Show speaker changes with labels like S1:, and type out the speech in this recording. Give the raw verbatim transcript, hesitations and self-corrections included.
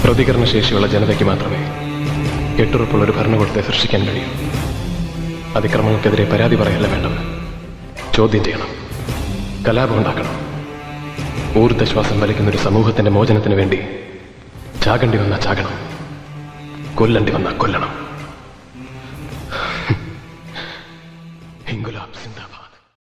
S1: പ്രതികരണശേഷിയുള്ള ജനതയ്ക്ക് മാത്രമേ കെട്ടുറപ്പുള്ള ഒരു ഭരണകൂടത്തെ സൃഷ്ടിക്കാൻ കഴിയൂ. അതിക്രമങ്ങൾക്കെതിരെ പരാതി പറയല്ല വേണ്ടത്, ചോദ്യം ചെയ്യണം, കലാപമുണ്ടാക്കണം. ഊർദ്ധശ്വാസം വലിക്കുന്നൊരു സമൂഹത്തിന്റെ മോചനത്തിന് വേണ്ടി ചാകേണ്ടി വന്ന ചാകണം, കൊല്ലണ്ടി വന്ന കൊല്ലണം.